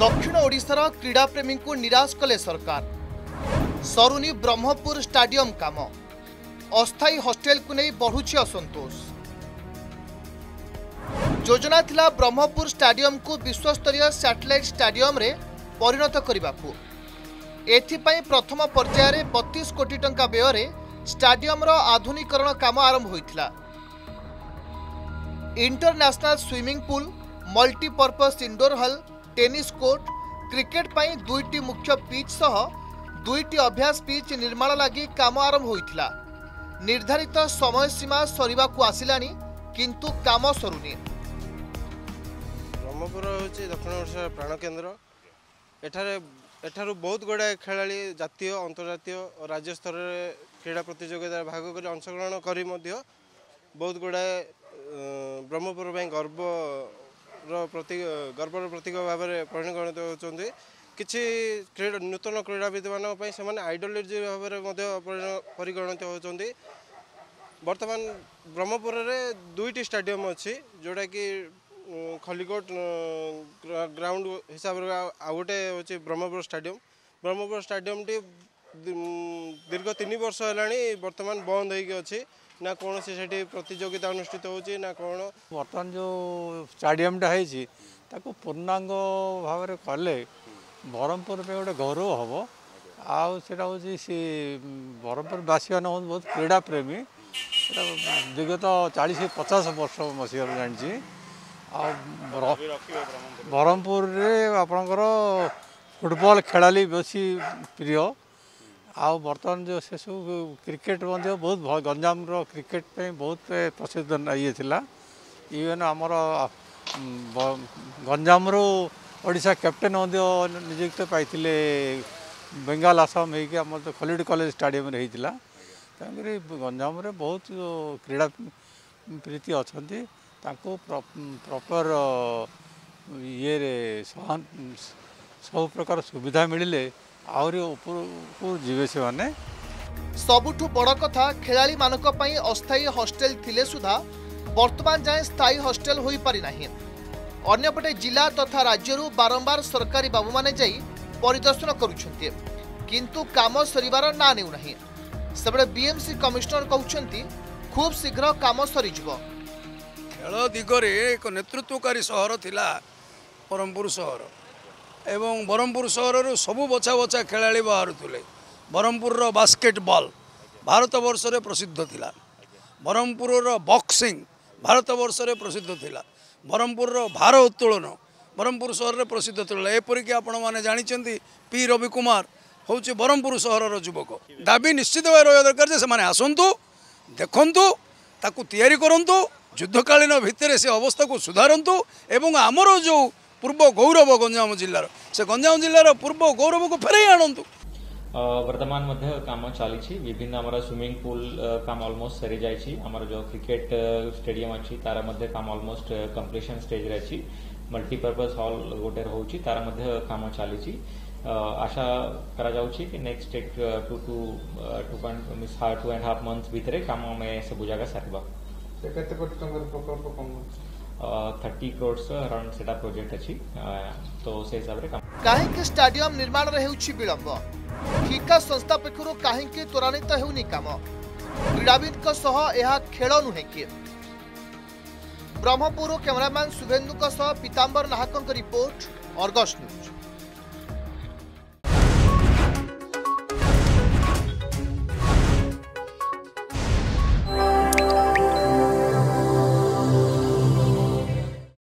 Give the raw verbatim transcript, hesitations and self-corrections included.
दक्षिण ओडिशार क्रीड़ा प्रेमी को निराश कले सरकार। सरुनी ब्रह्मपुर स्टाडियम काम। अस्थायी हॉस्टेल को नहीं बढ़ुछि असंतोष। योजना थिला ब्रह्मपुर स्टाडियम को विश्वस्तरीय सैटेलाइट स्टाडियम रे परिणत करने। एथिपाई प्रथम पर्याय रे बत्तीस कोटी टंका व्यय रे स्टाडियम रो आधुनिकीकरण काम आरंभ होइथिला। International swimming pool, multipurpose indoor hall, tennis court, cricket पाई दुईटी मुख्य पिच सह दुईटी अभ्यास पिच निर्माण लगी काम आरंभ होइथिला। निर्धारित समय सीमा सरीबा को आसिलानी किंतु काम सरुनी। ब्रह्मपुर होची दक्षिण ओडिशा प्राण केंद्र। एठारे एठारु बहुत गुड़ाए खेलाड़ी जातीय अंतर्जातीय और राज्य स्तर में क्रीड़ा प्रतियोगिता भाग कर अंशग्रहण करी मध्य बहुत गुड़ाए ब्रह्मपुर गर्व प्रतीक गर्वर प्रतीक भाव में परिगणित होती। किसी क्रीड़ा नूतन क्रीड़ाविद मानी से आइडियोलॉजी भाव में परिगणित होती। बर्तमान ब्रह्मपुर में दुईटी स्टाडियम अच्छी जोटा कि खलिकोट ग्राउंड हिसाब से आउ गोटे हूँ ब्रह्मपुर स्टाडियम। ब्रह्मपुर स्टाडियम टी दीर्घ तीन वर्ष है बर्तमान बंद होगी ना कौन से प्रतियोगिता अनुष्ठित होची ना कौन। बर्तमान जो स्टाडियमटा है पूर्णांग भाव में कले ब्रह्मपुर पे गोटे गौरव हम। आउ सेटा हूँ सी ब्रह्मपुरवासी मैंने बहुत क्रीड़ा प्रेमी। विगत चालीस पचास वर्ष मसीह जानी ब्रह्मपुर आपणकर फुटबॉल खेलाली बेसी प्रिय। आउ बर्तमान जो से सब क्रिकेट बहुत गंजाम रो क्रिकेट पे बहुत प्रसिद्ध ये थिला। इवेन आमर गंजाम रो ओडिशा कैप्टेन नियुक्त पाई बेंगाल आसाम होगी आम तो खलिड कॉलेज स्टाडियम रे होता। गंजाम रे बहुत क्रीड़ा प्रीति अच्छा प्रॉपर ये सब प्रकार सुविधा मिले आउरी ऊपर जीवे से माने। सबुठु बड़ कथा खेलाड़ी मानक पई अस्थायी हॉस्टेल थिले सुधा वर्तमान जाए स्थायी हॉस्टेल होई पारि नाही। अन्यपटे जिला तथा राज्यरू बारंबार सरकारी बाबू माने जाई परिदर्शन करूछन्ते किंतु काम सरीबार ना नेउ नाही। सबले बीएमसी कमिश्नर कहउछन्ती खूब शीघ्र काम सरी जिवो। खेल दिगरे एक नेतृत्वकारी सहर थिला ब्रह्मपुर सहर एवं ब्रह्मपुर सहर सबू बछा बछा खेलाड़ी बाहरुले। ब्रह्मपुर बास्केटबॉल भारत वर्ष रे प्रसिद्ध थिला। ब्रह्मपुर बॉक्सिंग भारत वर्ष रे प्रसिद्ध थिला। ब्रह्मपुर भार उत्तोलन ब्रह्मपुर सहर रे प्रसिद्ध थिला। एपरिक आपण माने जानिचंती पी रवि कुमार होउची ब्रह्मपुर सहर युवक। दाबी निश्चित भाव रहा दरकार जे से आसतु देखु ताकू तैयारी करंतु युद्धकालीन भितर से अवस्था को सुधारतु एवं आमर जो पूर्व गौरव गंजाम जिलार से गंजाम जिलार पूर्व गौरव को फेरई आणंतु। वर्तमान मध्य काम चली विभिन्न आमर स्विमिंग पूल काम ऑलमोस्ट सरी जाइए। आमर जो क्रिकेट स्टेडियम अच्छी तार मध्य काम ऑलमोस्ट कंप्लीशन स्टेज रे अच्छी। मल्टीपर्पज हॉल गोटे होची तार मध्य काम चली। आशा करा जाउची कि नेक्स्ट एक two two two point two and half month भितर काम में सब जगह सारबा। केते कोटी टंकर प्रकल्प कम थर्टी क्रोड्स अराउंड सेटा प्रोजेक्ट अच्छी तो से हिसाब रे काम। काहेकि स्टाडियम निर्माण रे हेउछि विलंब। ठिका संस्था पक्षरु काहेकि त्वरान्वित हेउनी काम। क्रीड़ाविद को सह यह खेल नुहे कि। ब्रह्मपुर कैमरामैन शुभेन्दु सह पीताम्बर नाहक रिपोर्ट, अर्गस न्यूज।